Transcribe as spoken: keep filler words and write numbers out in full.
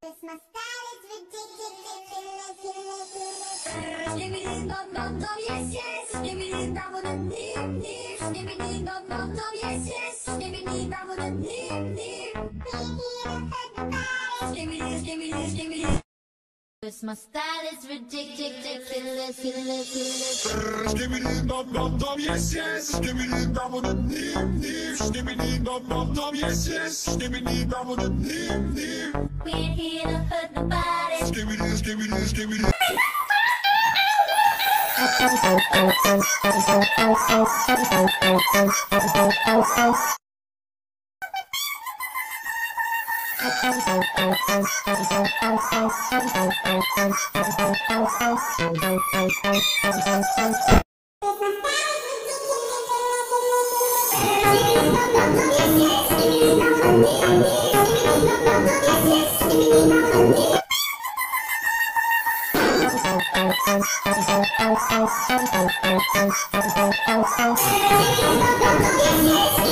ridiculous. My style is ridiculous. Skibbidi dum dum dum, yes yes. Skibbidi dum dum dum dum. Skibbidi dum dum dum, yes yes. Skibbidi dum dum dum dum. We're here to hurt the body. Skibbidi skibbidi skibbidi. My style is ridiculous. Skibbidi dum dum dum, yes yes. Skibbidi dum dum dum dum. Skibbidi dum dum dum, yes yes. Skibbidi dum dum dum dum. We're here to hurt the body. Skibbidi skibbidi skibbidi. Yes,